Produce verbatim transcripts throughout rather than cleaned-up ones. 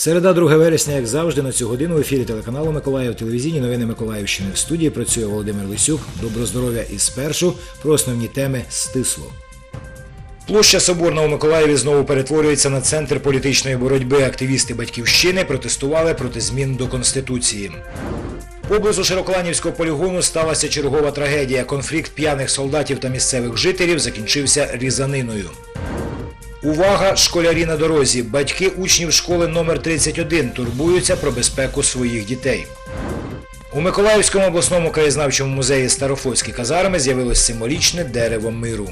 Середа, друге вересня, як завжди, на цю годину в ефірі телеканалу «Миколаїв», телевізійні новини Миколаївщини. В студії працює Володимир Лисюк. Добро здоров'я і спершу про основні теми стисло. Площа Соборна у Миколаєві знову перетворюється на центр політичної боротьби. Активісти «Батьківщини» протестували проти змін до Конституції. Поблизу Широколанівського полігону сталася чергова трагедія. Конфлікт п'яних солдатів та місцевих жителів закінчився різаниною. Увага! Школярі на дорозі. Батьки учнів школи номер тридцять один турбуються про безпеку своїх дітей. У Миколаївському обласному краєзнавчому музеї Старофлотські казарми з'явилось символічне дерево миру.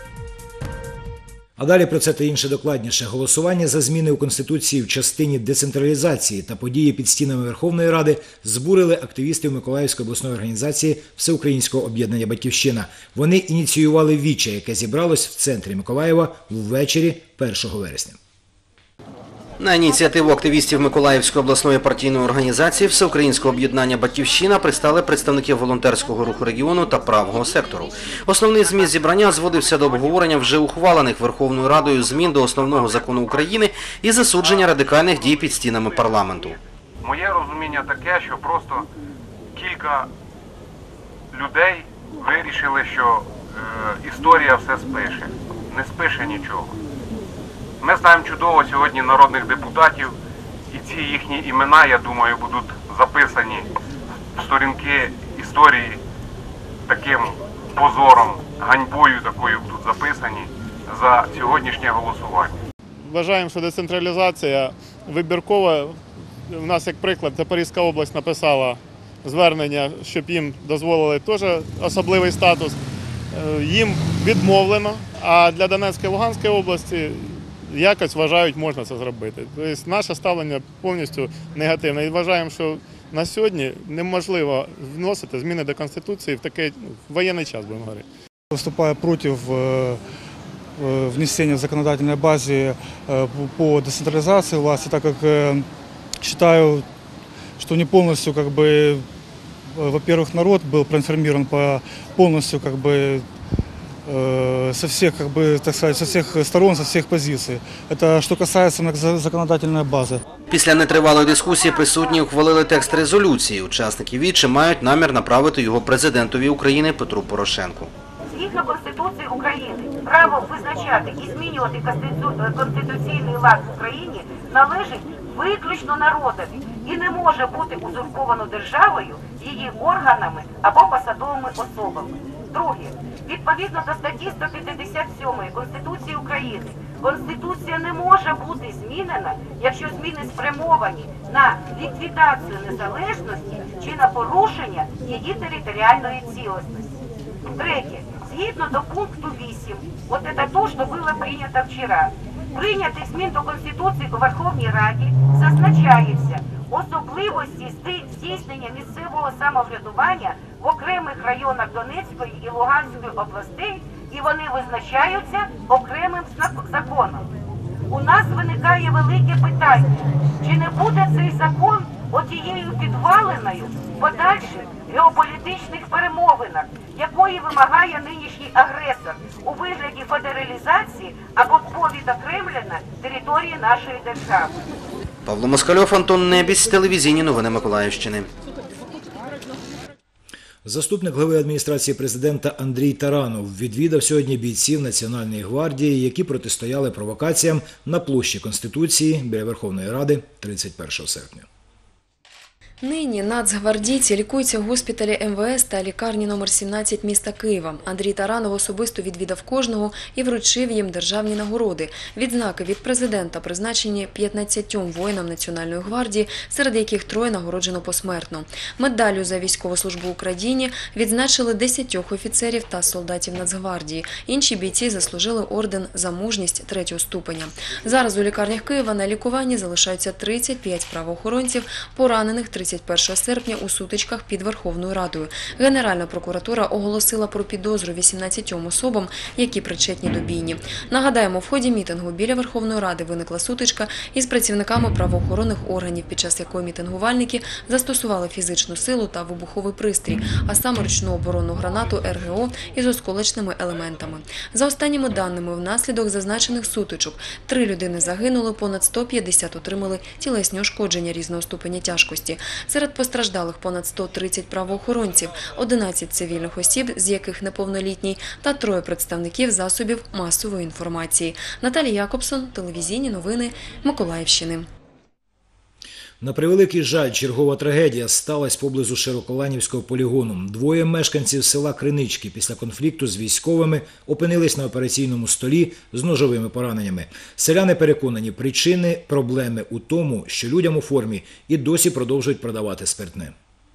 А далі про це та інше докладніше. Голосування за зміни у Конституції в частині децентралізації та події під стінами Верховної Ради збурили активістів Миколаївської обласної організації Всеукраїнського об'єднання «Батьківщина». Вони ініціювали віче, яке зібралось в центрі Миколаєва ввечері першого вересня. На ініціативу активістів Миколаївської обласної партійної організації Всеукраїнського об'єднання «Батьківщина» пристали представники волонтерського руху регіону та правого сектору. Основний зміст зібрання зводився до обговорення вже ухвалених Верховною Радою змін до Основного закону України і засудження радикальних дій під стінами парламенту. Моє розуміння таке, що просто кілька людей вирішили, що е, історія все спише. Не спише нічого. Ми знаємо чудово сьогодні народних депутатів, і ці їхні імена, я думаю, будуть записані в сторінки історії таким позором, ганьбою такою будуть записані за сьогоднішнє голосування. Вважаємо, що децентралізація вибіркова. У нас, як приклад, Запорізька область написала звернення, щоб їм дозволили теж особливий статус. Їм відмовлено, а для Донецької і Луганської області якось вважають, можна це зробити. Тобто наше ставлення повністю негативне. І вважаємо, що на сьогодні неможливо вносити зміни до Конституції в такий ну, воєнний час, будемо говорити. Выступаю против внесения в законодательной базе по децентрализации власти, так как считаю, что не полностью, как бы, во-первых, народ был проинформирован по полностью, как бы, со всех, как бы, так сказать, со всех сторон, со всех позиций. Это что касается законодательной бази. Після нетривалої дискусії присутні ухвалили текст резолюції. Учасники віче мають намір направити його президентові України Петру Порошенку. Згідно Конституції України, право визначати і змінювати конституційний лад в Україні належить виключно народові і не може бути узурповано державою, її органами або посадовими особами. Друге. Відповідно до статті сто п'ятдесят сьомої Конституції України, Конституція не може бути змінена, якщо зміни спрямовані на ліквідацію незалежності чи на порушення її територіальної цілісності. Третє. Згідно до пункту вісім, от це то, що було прийнято вчора, прийнятих змін до Конституції у Верховній Раді зазначається особливості здійснення місцевого самоврядування в окремих районах Донецької і Луганської областей, і вони визначаються окремим законом. У нас виникає велике питання, чи не буде цей закон отією підваленою в подальших геополітичних перемовинах, якої вимагає нинішній агресор у вигляді федералізації або повідокремлення території нашої держави. Павло Москальов, Антон Небісь, телевізійні новини Миколаївщини. Заступник глави адміністрації президента Андрій Таранов відвідав сьогодні бійців Національної гвардії, які протистояли провокаціям на площі Конституції біля Верховної Ради тридцять першого серпня. Нині нацгвардійці лікуються в госпіталі ем ве ес та лікарні номер сімнадцять міста Києва. Андрій Таранов особисто відвідав кожного і вручив їм державні нагороди. Відзнаки від президента призначені п'ятнадцятьом воїнам Національної гвардії, серед яких троє нагороджено посмертно. Медаллю за військову службу Україні відзначили десятьох офіцерів та солдатів Нацгвардії. Інші бійці заслужили орден за мужність третього ступеня. Зараз у лікарнях Києва на лікуванні залишаються тридцять п'ять правоохоронців, поранених тридцять тридцять першого серпня у сутичках під Верховною Радою. Генеральна прокуратура оголосила про підозру вісімнадцятьом особам, які причетні до бійні. Нагадаємо, в ході мітингу біля Верховної Ради виникла сутичка із працівниками правоохоронних органів, під час якої мітингувальники застосували фізичну силу та вибуховий пристрій, а саме ручну оборонну гранату ер ге о із осколочними елементами. За останніми даними, внаслідок зазначених сутичок три людини загинули, понад сто п'ятдесят отримали тілесні ушкодження різного ступеня тяжкості. Серед постраждалих понад сто тридцять правоохоронців, одинадцять цивільних осіб, з яких неповнолітній, та троє представників засобів масової інформації. Наталія Якобсон, телевізійні новини Миколаївщини. На превеликий жаль, чергова трагедія сталася поблизу Широколанівського полігону. Двоє мешканців села Кринички після конфлікту з військовими опинились на операційному столі з ножовими пораненнями. Селяни переконані, причини проблеми у тому, що людям у формі і досі продовжують продавати спиртне.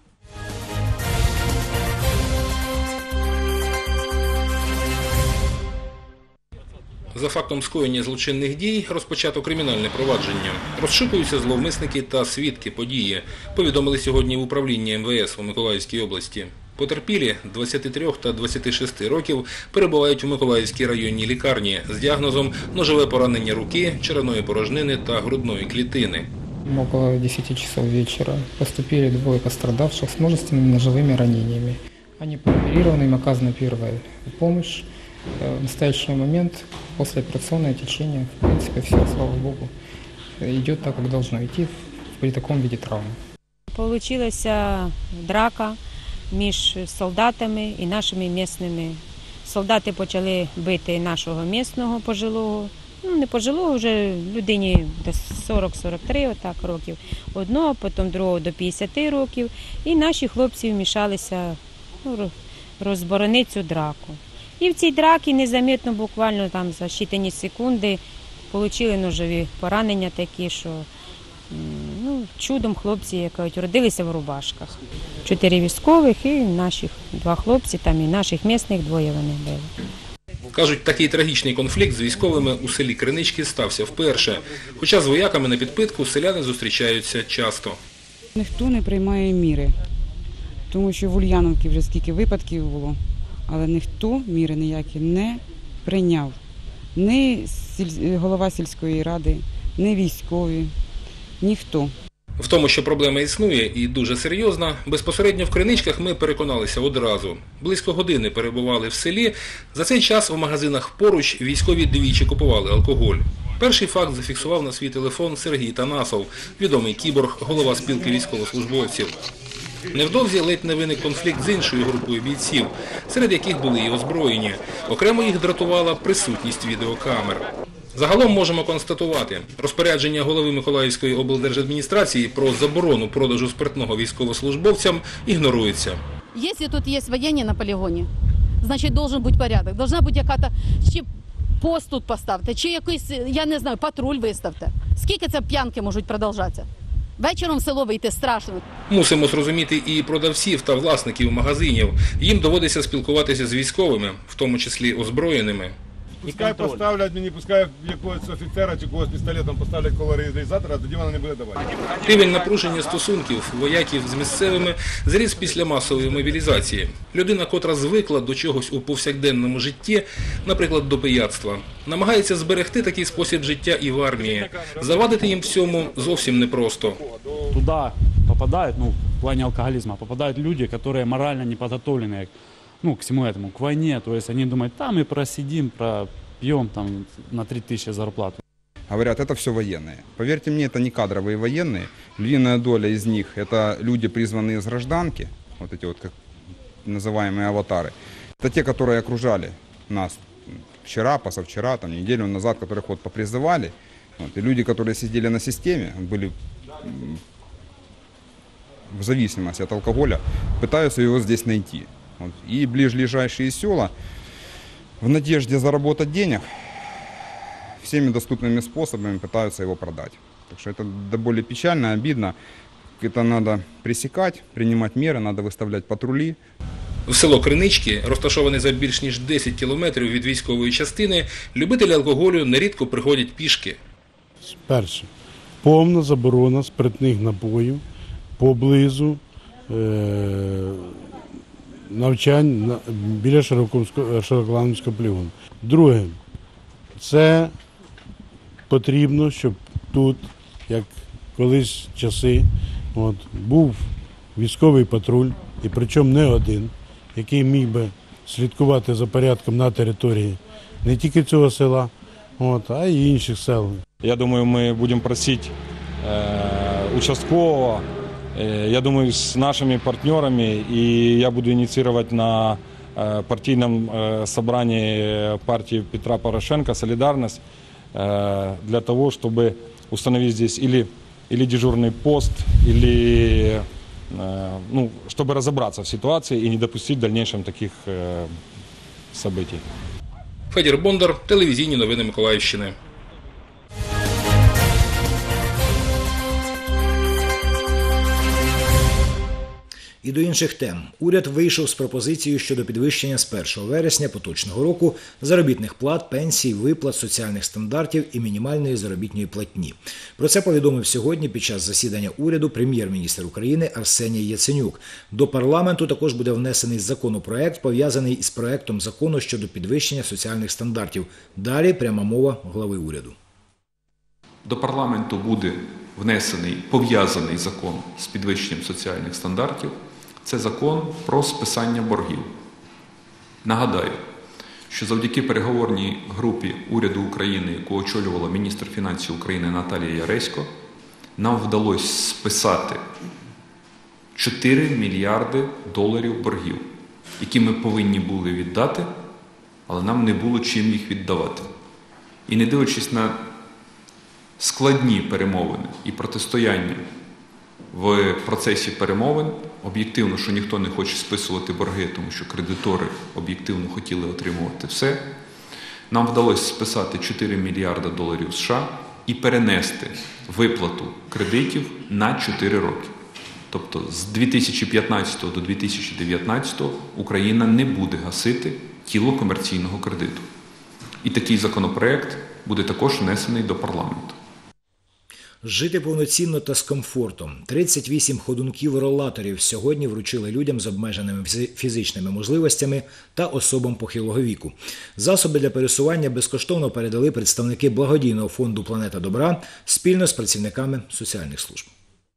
За фактом скоєння злочинних дій розпочато кримінальне провадження. Розшукуються зловмисники та свідки події, повідомили сьогодні в управлінні ем ве ес у Миколаївській області. Потерпілі двадцяти трьох та двадцяти шести років перебувають у Миколаївській районній лікарні з діагнозом ножове поранення руки, черевної порожнини та грудної клітини. Около десяти часов вечера поступили двое пострадавших с множественными ножевыми ранениями. Они прооперированы, им оказана первая помощь. В настоящий момент послеоперационное течение, в принципе, все, слава богу, идет так, как должно идти при таком виде травмы. Получилась драка між солдатами і нашими місцевими. Солдати почали бити нашого місцевого пожилого, ну не пожилого, вже людині до сорок сорок три отак років, одного, потім другого до п'ятдесят років. І наші хлопці вмішалися, ну, розборонити цю драку. І в цій драці незамітно, буквально там за щитані секунди, отримали ножові поранення такі, що ну, чудом хлопці, як кажуть, родилися в рубашках. Чотири військових і наших два хлопці, там і наших місцевих двоє вони були. Кажуть, такий трагічний конфлікт з військовими у селі Кринички стався вперше. Хоча з вояками на підпитку селяни зустрічаються часто. Ніхто не приймає міри, тому що в Ульяновці вже скільки випадків було. Але ніхто міри ніякі не прийняв. Ні голова сільської ради, ні військові, ніхто. В тому, що проблема існує і дуже серйозна, безпосередньо в Криничках ми переконалися одразу. Близько години перебували в селі. За цей час в магазинах поруч військові двічі купували алкоголь. Перший факт зафіксував на свій телефон Сергій Танасов, відомий кіборг, голова спілки військовослужбовців. Невдовзі ледь не виник конфлікт з іншою групою бійців, серед яких були і озброєні. Окремо їх дратувала присутність відеокамер. Загалом можемо констатувати, розпорядження голови Миколаївської облдержадміністрації про заборону продажу спиртного військовослужбовцям ігнорується. Якщо тут є воєнні на полігоні, значить має бути порядок. Должна бути якась, чи пост тут поставте, чи якийсь, я не знаю, патруль виставте. Скільки це п'янки можуть продовжатися? Вечором в село вийти страшно. Мусимо зрозуміти і продавців та власників магазинів. Їм доводиться спілкуватися з військовими, в тому числі озброєними. Пускай поставлять мені, пускай якогось офіцера чи когось пістолетом поставлять коло реалізатора, тоді вона не буде давати. Рівень напруження стосунків вояків з місцевими зріс після масової мобілізації. Людина, котра звикла до чогось у повсякденному житті, наприклад, до пияцтва, намагається зберегти такий спосіб життя і в армії. Завадити їм в цьому зовсім непросто. Туди попадають, ну, в плані алкоголізму, попадають люди, які морально не підготовлені, ну, к всему этому, к войне, то есть они думают, там мы просидим, пропьем там на три тысячи зарплату. Говорят, это все военные. Поверьте мне, это не кадровые военные. Львиная доля из них – это люди, призванные из гражданки, вот эти вот как называемые аватары. Это те, которые окружали нас вчера, позавчера, там, неделю назад, которых вот попризывали. Вот. И люди, которые сидели на системе, были в зависимости от алкоголя, пытаются его здесь найти. Вот. И ближайшие села в надежде заработать денег всеми доступными способами пытаются его продать. Так что это до боли печально, обидно. Это надо пресекать, принимать меры, надо выставлять патрули. В село Кринички, розташоване за більш ніж десять кілометрів від військової частини, любителі алкоголю нерідко приходять пішки. Перше. Повна заборона спиртних напоїв поблизу е, навчань на, біля Широколанівського полігону. Друге, це потрібно, щоб тут, як колись часи, от, був військовий патруль, і причому не один, який міг би слідкувати за порядком на території не тільки цього села, от, а й інших сел. Я думаю, мы будем просить э, участкового, э, я думаю, с нашими партнерами, и я буду инициировать на э, партийном э, собрании партии Петра Порошенко «Солидарность» э, для того, чтобы установить здесь или, или дежурный пост, или э, ну, чтобы разобраться в ситуации и не допустить в дальнейшем таких э, событий. Федір Бондар, телевізійні новини Миколаївщини. І до інших тем. Уряд вийшов з пропозицією щодо підвищення з першого вересня поточного року заробітних плат, пенсій, виплат, соціальних стандартів і мінімальної заробітної платні. Про це повідомив сьогодні під час засідання уряду прем'єр-міністр України Арсеній Яценюк. До парламенту також буде внесений законопроект, пов'язаний із проектом закону щодо підвищення соціальних стандартів. Далі пряма мова глави уряду. До парламенту буде внесений пов'язаний закон з підвищенням соціальних стандартів. Це закон про списання боргів. Нагадаю, що завдяки переговорній групі уряду України, яку очолювала міністр фінансів України Наталія Яресько, нам вдалося списати чотири мільярди доларів боргів, які ми повинні були віддати, але нам не було чим їх віддавати. І не дивлячись на складні перемовини і протистояння в процесі перемовин, об'єктивно, що ніхто не хоче списувати борги, тому що кредитори об'єктивно хотіли отримувати все, нам вдалося списати чотири мільярди доларів США і перенести виплату кредитів на чотири роки. Тобто з дві тисячі п'ятнадцятого до дві тисячі дев'ятнадцятого Україна не буде гасити тіло комерційного кредиту. І такий законопроект буде також внесений до парламенту. Жити повноцінно та з комфортом. тридцять вісім ходунків-ролаторів сьогодні вручили людям з обмеженими фізичними можливостями та особам похилого віку. Засоби для пересування безкоштовно передали представники благодійного фонду «Планета добра» спільно з працівниками соціальних служб.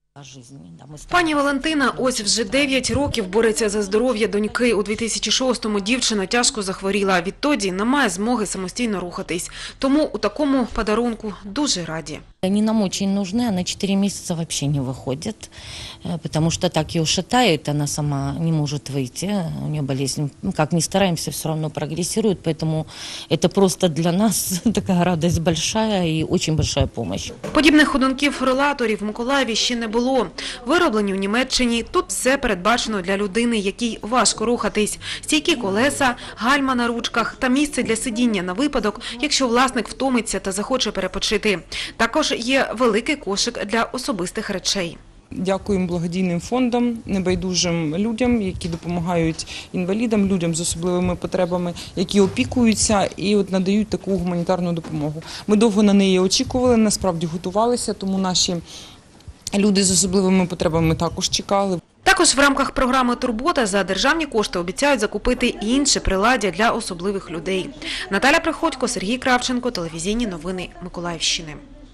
Пані Валентина ось вже дев'ять років бореться за здоров'я доньки. У дві тисячі шостому дівчина тяжко захворіла. Відтоді не має змоги самостійно рухатись. Тому у такому подарунку дуже раді. Они нам очень нужны, она четыре месяца вообще не выходит, потому что так ее шатает, она сама не может выйти, у нее болезнь, как ни стараемся, все равно прогрессирует, поэтому это просто для нас такая радость большая и очень большая помощь. Подібних ходунків-ролаторів в Миколаєві ще не було. Вироблені в Німеччині, тут все передбачено для людини, якій важко рухатись. Стійкі колеса, гальма на ручках та місце для сидіння на випадок, якщо власник втомиться та захоче перепочити. Також є великий кошик для особистих речей. Дякуємо благодійним фондам, небайдужим людям, які допомагають інвалідам, людям з особливими потребами, які опікуються і от надають таку гуманітарну допомогу. Ми довго на неї очікували, насправді готувалися, тому наші люди з особливими потребами також чекали. Також в рамках програми «Турбота» за державні кошти обіцяють закупити і інше приладдя для особливих людей. Наталя Приходько, Сергій Кравченко, телевізійні новини Миколаївщини.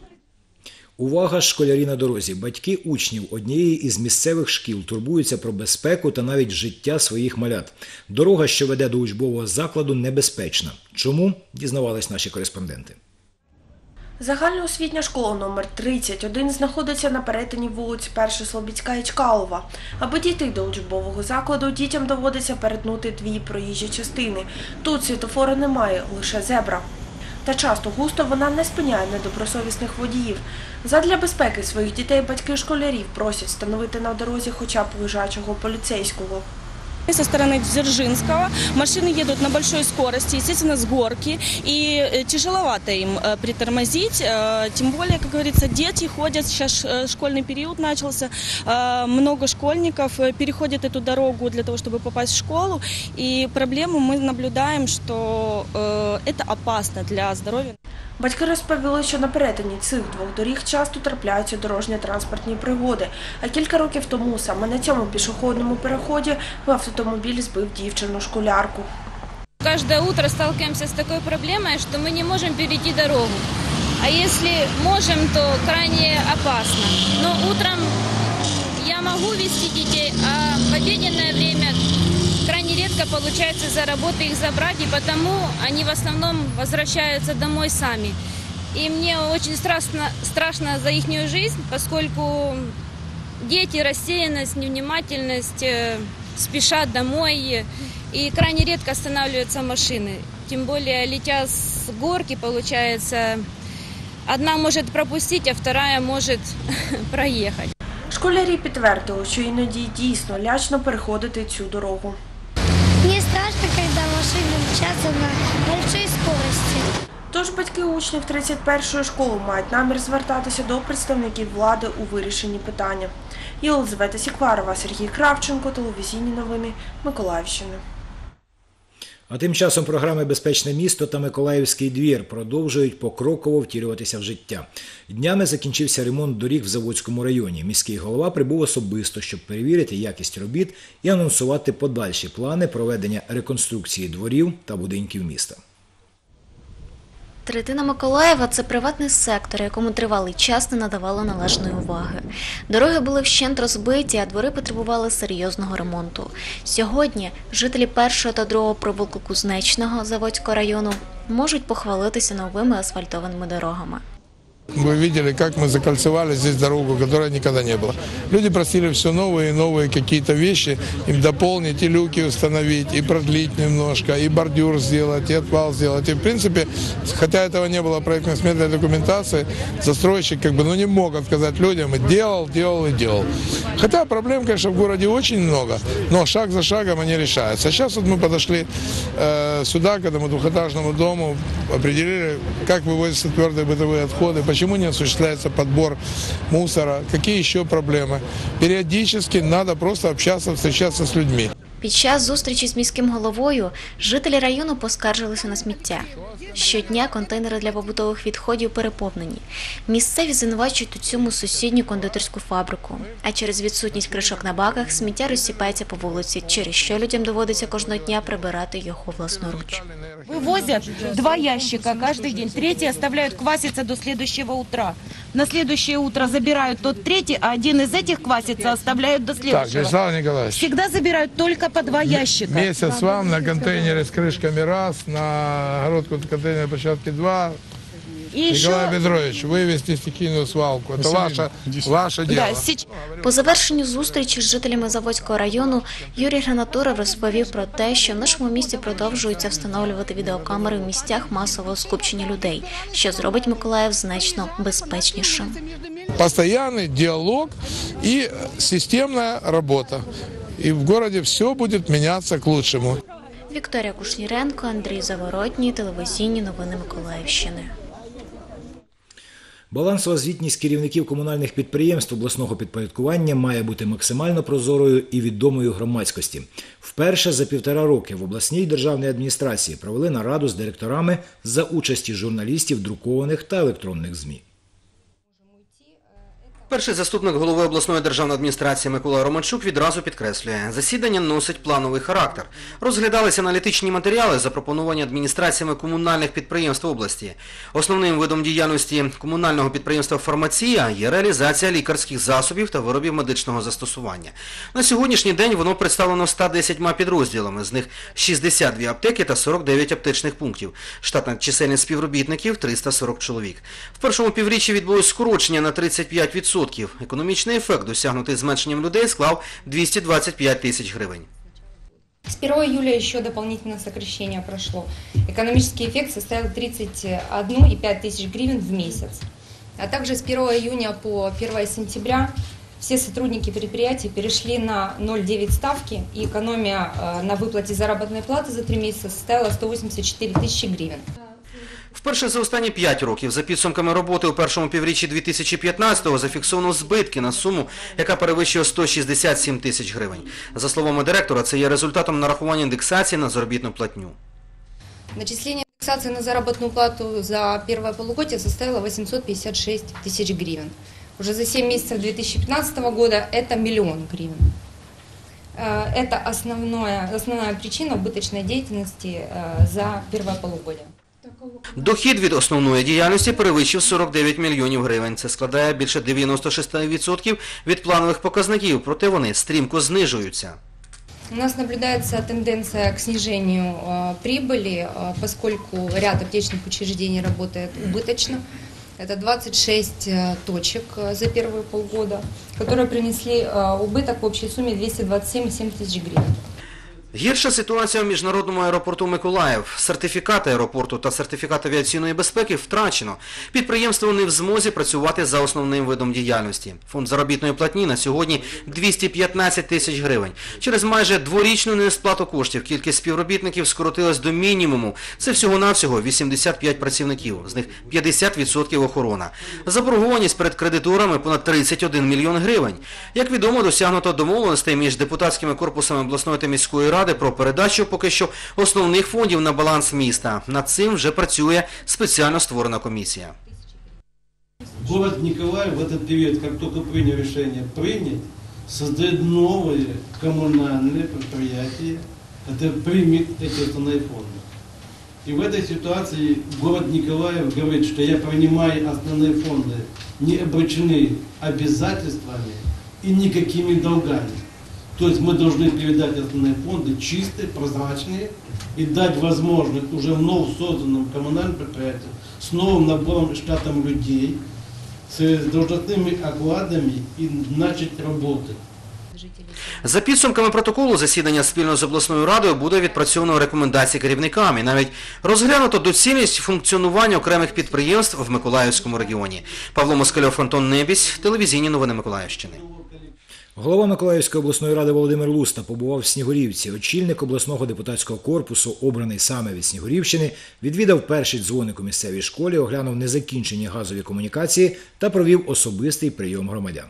Увага, школярі на дорозі! Батьки учнів однієї із місцевих шкіл турбуються про безпеку та навіть життя своїх малят. Дорога, що веде до учбового закладу, небезпечна. Чому? Дізнавались наші кореспонденти. Загальноосвітня школа номер тридцять один знаходиться на перетині вулиць Перша Слобідська і Чкалова. Аби дійти до учбового закладу, дітям доводиться перетнути дві проїжджі частини. Тут світлофора немає, лише зебра. Та часто густо вона не спиняє недобросовісних водіїв. Задля безпеки своїх дітей батьки школярів просять встановити на дорозі хоча б лежачого поліцейського. Со стороны Дзержинского машины едут на большой скорости, естественно, с горки, и тяжеловато им притормозить, тем более, как говорится, дети ходят, сейчас школьный период начался, много школьников переходят эту дорогу для того, чтобы попасть в школу, и проблему мы наблюдаем, что это опасно для здоровья. Батьки розповіли, що на перетині цих двох доріг часто трапляються дорожньо-транспортні пригоди, а кілька років тому саме на цьому пішохідному переході в автомобіль збив дівчину-школярку. Каждое утро сталкиваемся с такой проблемой, что мы не можем перейти дорогу. А если можем, то крайне опасно. Но утром я могу вести детей, а в обеденное время крайне редко получается за работы их забрать, и потому они в основном возвращаются домой сами. И мне очень страшно, страшно за их жизнь, поскольку дети, рассеянность, невнимательность, спешат домой, и крайне редко останавливаются машины. Тем более, летя с горки, получается, одна может пропустить, а вторая может проехать. Школярі підтвердили, що іноді дійсно лячно переходити цю дорогу. Мені страшно, коли машини мчаться на великій скорості. Тож батьки учнів тридцять першої школи мають намір звертатися до представників влади у вирішенні питання. Єлизавета Сікварова, Сергій Кравченко, телевізійні новини Миколаївщини. А тим часом програми «Безпечне місто» та «Миколаївський двір» продовжують покроково втілюватися в життя. Днями закінчився ремонт доріг в Заводському районі. Міський голова прибув особисто, щоб перевірити якість робіт і анонсувати подальші плани проведення реконструкції дворів та будинків міста. Третина Миколаєва – це приватний сектор, якому тривалий час не надавало належної уваги. Дороги були вщент розбиті, а двори потребували серйозного ремонту. Сьогодні жителі першого та другого провулку Кузнечного Заводського району можуть похвалитися новими асфальтованими дорогами. Вы видели, как мы закольцевали здесь дорогу, которой никогда не было. Люди просили все новые и новые какие-то вещи, им дополнить, и люки установить, и продлить немножко, и бордюр сделать, и отвал сделать. И в принципе, хотя этого не было проектно-сметной документации, застройщик как бы ну, не мог отказать людям, и делал, делал и делал. Хотя проблем, конечно, в городе очень много, но шаг за шагом они решаются. А сейчас вот мы подошли э, сюда, к этому двухэтажному дому, определили, как вывозятся твердые бытовые отходы, почему не осуществляется подбор мусора, какие еще проблемы. Периодически надо просто общаться, встречаться с людьми. Під час зустрічі з міським головою жителі району поскаржилися на сміття. Щодня контейнери для побутових відходів переповнені. Місцеві звинувачують у цьому сусідню кондитерську фабрику. А через відсутність кришок на баках сміття розсипається по вулиці, через що людям доводиться кожного дня прибирати його власноруч. Вывозят два ящика каждый день, третий оставляют кваситься до следующего утра. На следующее утро забирают тот третий, а один из этих квасится оставляют до следующего. Так, Вячеслав Николаевич. Всегда забирают только по два ящика. Месяц вам на контейнере с крышками раз, на огородку контейнерной площадке два. И Николай еще... Петрович, вывести стихийную свалку. Это ваше, ваше дело. Да, сеч... По завершенню зустрічі з жителями Заводського району Юрій Гранатуров розповів про те, що в нашому місті продовжуються встановлювати відеокамери в місцях масового скупчення людей, що зробить Миколаїв значно безпечнішим. Постоянный диалог и системная работа. И в городе все будет меняться к лучшему. Вікторія Кушніренко, Андрій Заворотній, телевізійні новини Миколаївщини. Балансова звітність керівників комунальних підприємств обласного підпорядкування має бути максимально прозорою і відомою громадськості. Вперше за півтора роки в обласній державній адміністрації провели нараду з директорами за участі журналістів друкованих та електронних ЗМІ. Перший заступник голови обласної державної адміністрації Микола Романчук відразу підкреслює, засідання носить плановий характер. Розглядалися аналітичні матеріали, запропоновані адміністраціями комунальних підприємств області. Основним видом діяльності комунального підприємства «Фармація» є реалізація лікарських засобів та виробів медичного застосування. На сьогоднішній день воно представлено ста десятьма підрозділами, з них шістдесят дві аптеки та сорок дев'ять аптечних пунктів. Штатна чисельність співробітників – триста сорок чоловік. В першому півріччі відбулось скорочення на тридцять п'ять відсотків. Економічний ефект, досягнутий зменшенням людей, склав двісті двадцять п'ять тисяч гривень. С первого июля еще дополнительное сокращение прошло. Экономический эффект составил тридцать одна и пять тысяч гривен в месяц. А также с первого июня по первое сентября все сотрудники предприятий перешли на ноль целых девять десятых ставки, и экономия на выплате заработной платы за три месяца составила сто восемьдесят четыре тысячи гривен. Вперше за останні п'ять років за підсумками роботи у першому півріччі дві тисячі п'ятнадцятого зафіксовано збитки на суму, яка перевищує сто шістдесят сім тисяч гривень. За словами директора, це є результатом нарахування індексації на заробітну платню. Начисление Индексация на заработную плату за первое полугодие составила восемьсот пятьдесят шесть тысяч гривен. Уже за семь месяцев две тысячи пятнадцатого года это миллион гривен. Это основная, основная причина убыточной деятельности за первое полугодие. Дохід від основної діяльності перевищив сорок дев'ять мільйонів гривень. Це складає більше дев'яносто шість відсотків від планових показників, проте вони стрімко знижуються. У нас наблюдается тенденция к снижению э, прибыли, э, поскольку ряд аптечных учреждений работает убыточно. Это двадцать шесть э, точек э, за первые полгода, которые принесли э, убыток в общей сумме двести двадцать семь целых семь десятых тысяч гривен. Гірша ситуація в міжнародному аеропорту Миколаїв. Сертифікат аеропорту та сертифікат авіаційної безпеки втрачено. Підприємство не в змозі працювати за основним видом діяльності. Фонд заробітної платні на сьогодні двісті п'ятнадцять тисяч гривень. Через майже дворічну несплату коштів кількість співробітників скоротилась до мінімуму. Це всього-навсього вісімдесят п'ять працівників, з них п'ятдесят відсотків охорона. Заборгованість перед кредиторами понад тридцять один мільйон гривень. Як відомо, досягнуто домовленостей між депутатськими корпусами обласної та міської ради про передачу поки що основних фондів на баланс міста. Над цим вже працює спеціально створена комісія. Город Николаев в этот период, как только принял решение принять, создает новые коммунальные предприятия, это примет эти основные фонды. И в этой ситуации город Николаев говорит, что я принимаю основные фонды, не обречены обязательствами и никакими долгами. То есть мы должны передать основные фонды чистые, прозрачные и дать возможность уже вновь созданным коммунальным предприятиям с новым набором штатом людей, с должностными окладами и начать работать. За підсумками протоколу засідання спільно з обласною радою буде відпрацьовано рекомендації керівникам і навіть розглянуто доцільність функціонування окремих підприємств в Миколаївському регіоні. Павло Москальов, Антон Небісь, телевізійні новини Миколаївщини. Голова Миколаївської обласної ради Володимир Луста побував в Снігурівці. Очільник обласного депутатського корпусу, обраний саме від Снігурівщини, відвідав перший дзвоник у місцевій школі, оглянув незакінчені газові комунікації та провів особистий прийом громадян.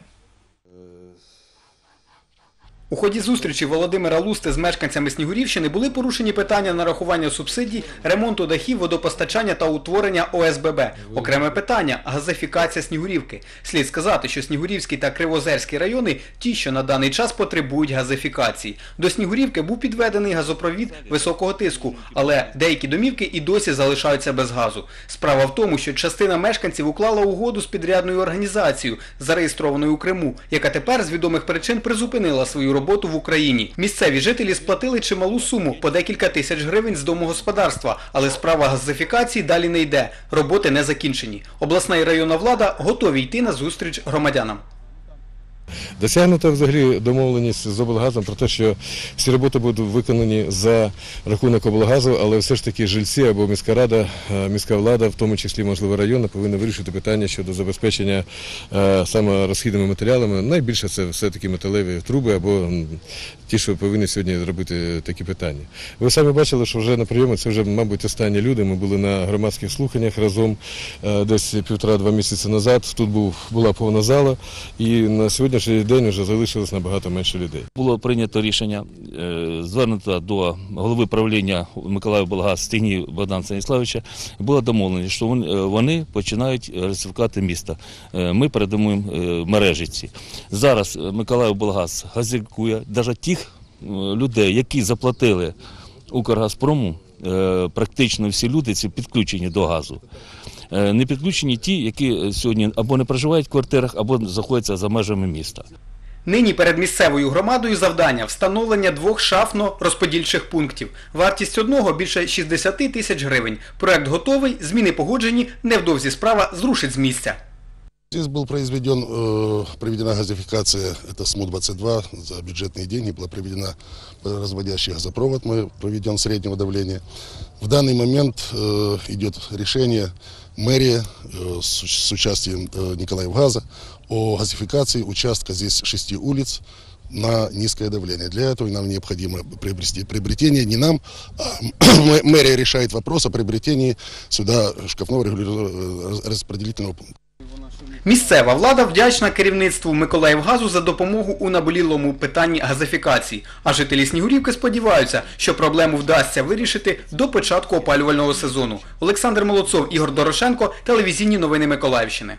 У ході зустрічі Володимира Лусти з мешканцями Снігурівщини були порушені питання нарахування субсидій, ремонту дахів, водопостачання та утворення О С Б Б. Окреме питання – газифікація Снігурівки. Слід сказати, що Снігурівський та Кривозерський райони – ті, що на даний час потребують газифікації. До Снігурівки був підведений газопровід високого тиску, але деякі домівки і досі залишаються без газу. Справа в тому, що частина мешканців уклала угоду з підрядною організацією, зареєстрованою у Криму, яка тепер з відомих причин призупинила свою роботу роботу в Україні. Місцеві жителі сплатили чималу суму – по декілька тисяч гривень з домогосподарства, але справа газифікації далі не йде, роботи не закінчені. Обласна і районна влада готові йти на зустріч громадянам. Досягнута взагалі домовленість з облгазом про те, що всі роботи будуть виконані за рахунок облгазу, але все ж таки жильці або міська рада, міська влада, в тому числі, можливо, районна, повинна вирішити питання щодо забезпечення саме розхідними матеріалами. Найбільше це все-таки металеві труби або ті, що повинні сьогодні робити такі питання. Ви самі бачили, що вже на прийомі, це вже, мабуть, останні люди. Ми були на громадських слуханнях разом десь півтора-два місяці назад. Тут був, була повна зала, і на сьогодні сьогоднішній день вже залишилось набагато менше людей. Було прийнято рішення, звернуто до голови правління Миколаївоблгаз Стегнія Богдана Станіславовича, було домовлено, що вони починають газифікувати міста. Ми передамо їм мережі ці. Зараз Миколаївоблгаз газифікує навіть тих людей, які заплатили Укргазпрому, практично всі люди ці підключені до газу. Не підключені ті, які сьогодні або не проживають в квартирах, або знаходяться за межами міста. Нині перед місцевою громадою завдання – встановлення двох шафно-розподільчих пунктів. Вартість одного – більше шістдесят тисяч гривень. Проект готовий, зміни погоджені, невдовзі справа зрушить з місця. Здесь был произведен, э, проведена газификация, это СМУ двадцать два, за бюджетные деньги была проведена разводящий газопровод, мы проведен среднего давления. В данный момент э, идет решение мэрии э, с, с участием э, Николаевгаза о газификации участка здесь шести улиц на низкое давление. Для этого нам необходимо приобрести приобретение не нам, а мэрия решает вопрос о приобретении сюда шкафного регулируемого распределительного пункта. Місцева влада вдячна керівництву Миколаївгазу за допомогу у наболілому питанні газифікації. А жителі Снігурівки сподіваються, що проблему вдасться вирішити до початку опалювального сезону. Олександр Молодцов, Ігор Дорошенко, телевізійні новини Миколаївщини.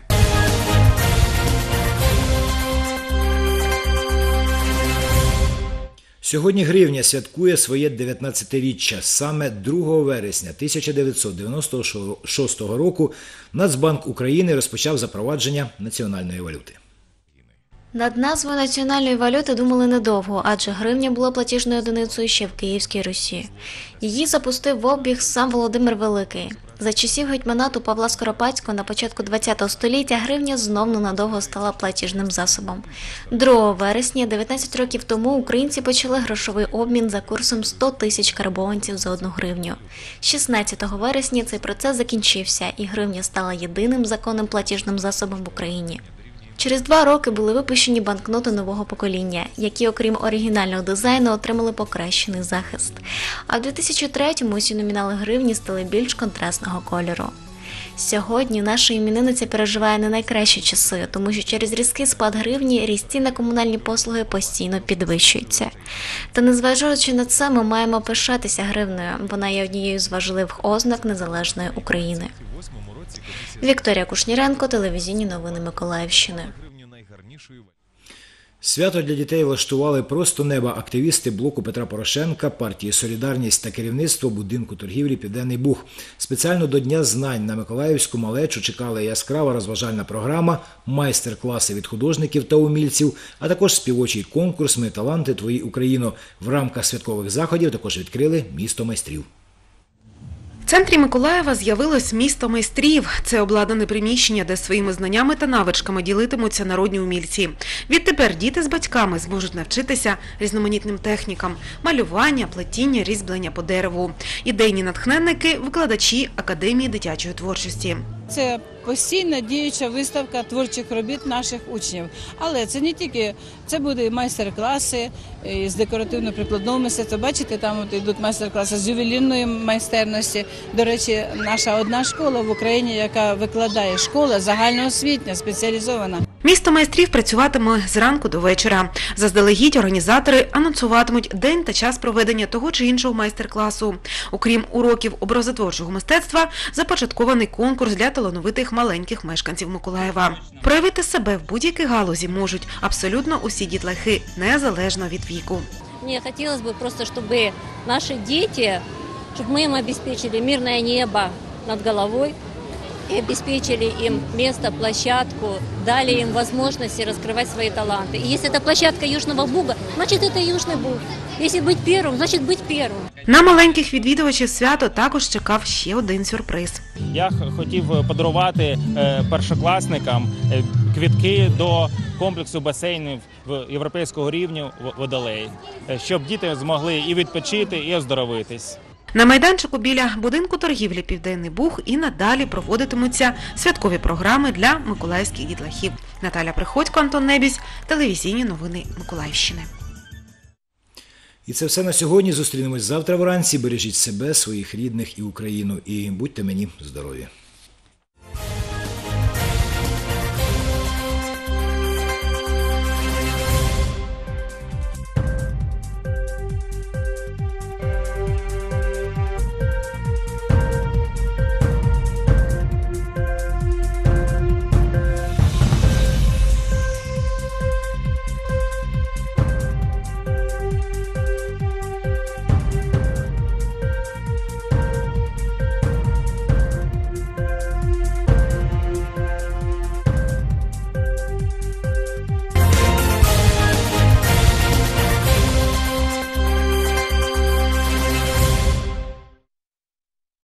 Сьогодні гривня святкує своє дев'ятнадцятиріччя. Саме другого вересня тисяча дев'ятсот дев'яносто шостого року Нацбанк України розпочав запровадження національної валюти. Над назвою національної валюти думали недовго, адже гривня була платіжною одиницею ще в Київській Русі. Її запустив в обіг сам Володимир Великий. За часів гетьманату Павла Скоропадського на початку ХХ століття гривня знов ненадовго стала платіжним засобом. другого вересня, дев'ятнадцять років тому, українці почали грошовий обмін за курсом сто тисяч карбованців за одну гривню. шістнадцятого вересня цей процес закінчився, і гривня стала єдиним законним платіжним засобом в Україні. Через два роки були випущені банкноти нового покоління, які, окрім оригінального дизайну, отримали покращений захист. А в дві тисячі третьому усі номінали гривні стали більш контрастного кольору. Сьогодні наша іменинниця переживає не найкращі часи, тому що через різкий спад гривні ріст цін на комунальні послуги постійно підвищується. Та незважаючи на це, ми маємо пишатися гривнею. Вона є однією з важливих ознак незалежної України. Вікторія Кушніренко, телевізійні новини Миколаївщини. Свято для дітей влаштували просто неба активісти блоку Петра Порошенка, партії «Солідарність» та керівництво будинку торгівлі «Південний Буг». Спеціально до Дня знань на Миколаївську малечу чекала яскрава розважальна програма, майстер-класи від художників та умільців, а також співочий конкурс «Ми таланти, твої Україно». В рамках святкових заходів також відкрили місто майстрів. В центрі Миколаєва з'явилось місто майстрів. Це обладнане приміщення, де своїми знаннями та навичками ділитимуться народні умільці. Відтепер діти з батьками зможуть навчитися різноманітним технікам – малювання, плетіння, різьблення по дереву. Ідейні натхненники – викладачі Академії дитячої творчості. Це постійна діюча виставка творчих робіт наших учнів. Але це не тільки, це будуть майстер-класи з декоративно-прикладного мистецтва. Бачите, там от йдуть майстер-класи з ювелірної майстерності. До речі, наша одна школа в Україні, яка викладає, школа загальноосвітня, спеціалізована. Місто майстрів працюватиме зранку до вечора. Заздалегідь організатори анонсуватимуть день та час проведення того чи іншого майстер-класу. Окрім уроків образотворчого мистецтва, започаткований конкурс для талановитих маленьких мешканців Миколаєва. Проявити себе в будь-якій галузі можуть абсолютно усі дітлахи, незалежно від віку. Мені хотілося б просто, щоб наші діти, щоб ми їм обеспечили мирне небо над головою, и обеспечили им место, площадку, дали им возможности раскрывать свои таланты. И если это площадка Южного Буга, значит это Южный Буг. Если быть первым, значит быть первым. На маленьких відвідувачів свято також чекав ще один сюрприз. Я хотів подарувати першокласникам квитки до комплексу басейнів європейського рівня водолей, щоб діти змогли і відпочити, і оздоровитись. На майданчику біля будинку торгівлі «Південний Буг» і надалі проводитимуться святкові програми для миколаївських дітлахів. Наталя Приходько, Антон Небісь, телевізійні новини Миколаївщини. І це все на сьогодні. Зустрінемось завтра вранці. Бережіть себе, своїх рідних і Україну. І будьте мені здорові.